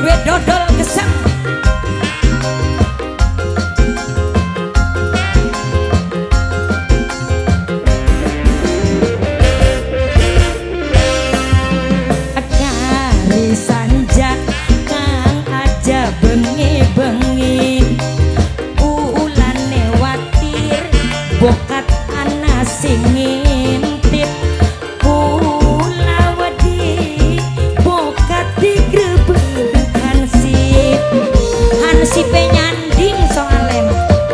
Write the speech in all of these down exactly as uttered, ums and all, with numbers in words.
duit dodol gesang. Kari sanjak kang aja bengi-bengi ulane watir bokat ana sing ngintip kula wedi bokat digrebeg hansip hansipe nyanding soalem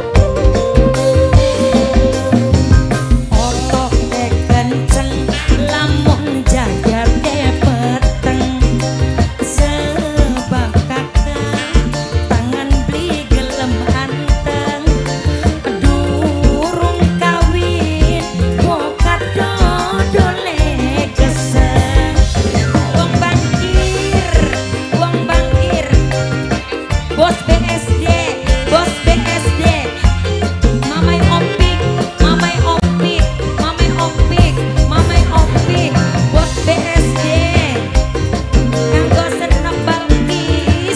otot te kenceng lamun jagate peteng sebab kakang tangan beli gelem anteng durung kawin bokat dodole geseng wong bangkir wong bangkir bos B S D bos B S D mamai ompik mamai ompik mamai ompik mamai ompik bos B S D kanggo seneng bangkis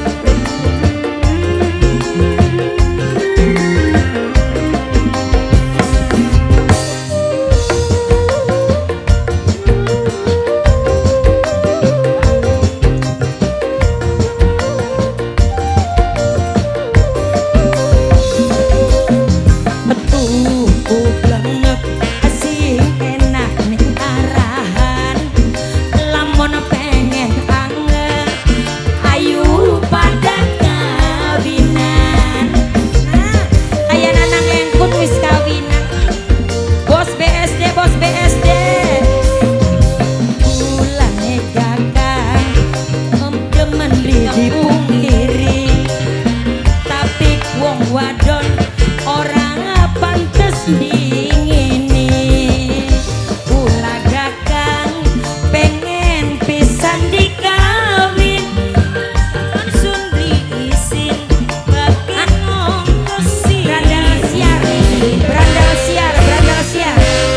tuku blengep sing enak ning arahan lamun pengen anget ayu pada kawinan nah kaya nanang engkut wis kawinan bos B S D bos B S D ulane kakang emdemen dipungkiri tapi wong wadon orang pantes dingini kula kakang pengen pisan dikawin langsung diisin bagian ngongkosi brandal siar brandal siar brandal siar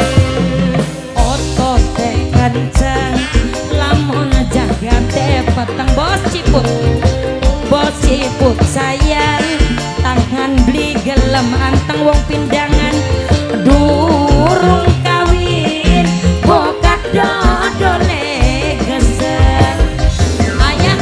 otot te kenceng lamun jagate peteng bos ciput bos ciput sayang tangan beli gelem anteng wong pindangan durung kawin bokat dodole geseng ayah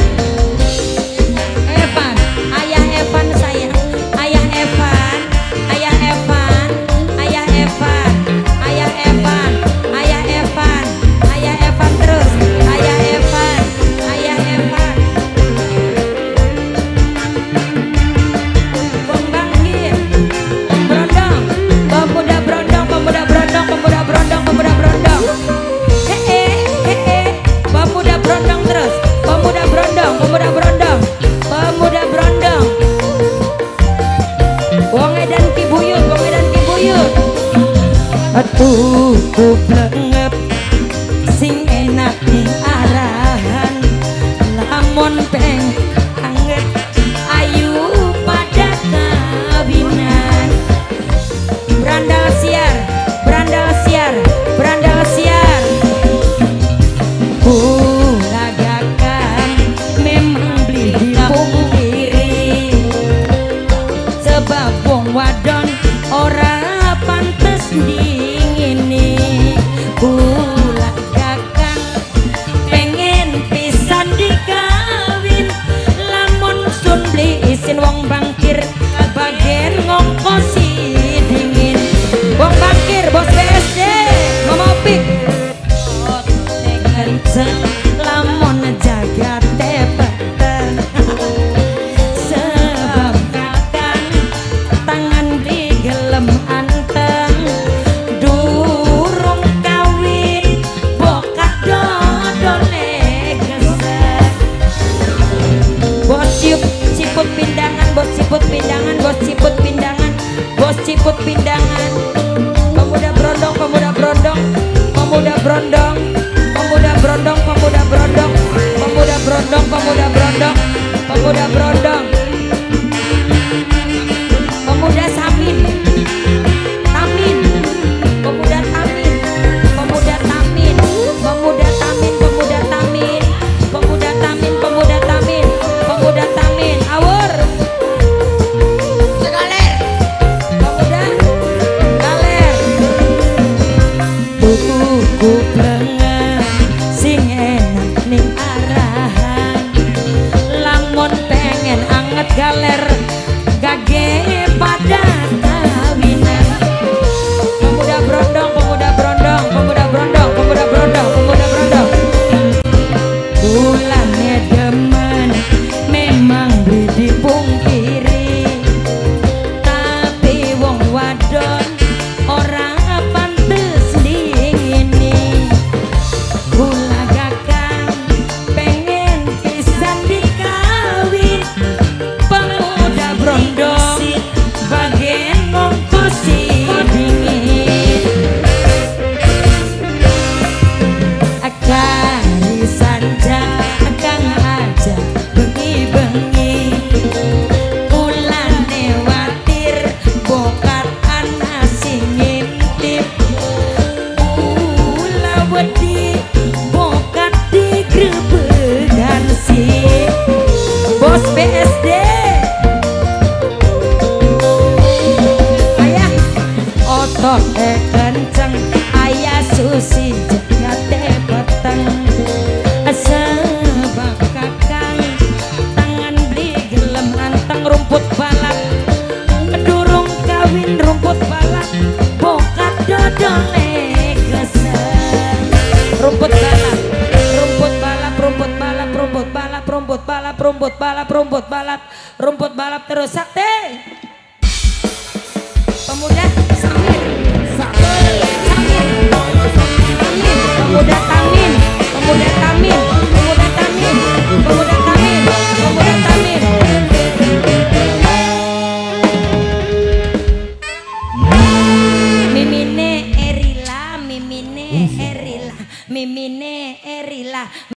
Evan ayah Evan sayang ayah Evan ayah Evan ayah Evan ayah Evan ayah Evan ayah Evan terus ayah Evan ayah Evan wong bangkit wong brondong pemuda brondong pemuda brondong pemuda brondong pemuda brondong hee hee pemuda brondong terus pemuda brondong pemuda brondong pemuda brondong wong edan kibuyut wong edan kibuyut atuh ku blengep sing enak ning arahan lamun peng anget ayu pada kawinan brandal siar brandal siar brandal siar kula kakang memang beli dipungkiri sebab wong wadon ora pantes dingini kula kakang pengen pisan dikawin lamun sun beli isin wong bangkir bagian ngongkosi dingin wong bangkir bos B S D ngomopik otot kenceng lamun jagate peteng sebab kakang tangan beli gelem anteng durung kawin bokat dodole geseng bos ciup ciput pindangan bos ciput pindangan bos ciput pindangan bos ciput pindangan pemuda brondong pemuda brondong pemuda brondong pemuda brondong pemuda brondong pemuda brondong pemuda brondong pemuda brondong pemuda samin tamin pemuda tamin pemuda tamin pemuda tamin pemuda tamin pemuda tamin pemuda tamin rumput balap rumput balap rumput balap rumput balap rumput balap terus sakti pemuda Samir Samir Samir pemuda Tamin pemuda Tamin pemuda Tamin pemuda Tamin pemuda Tamin Mimine Erila Mimine Erila Mimine Erila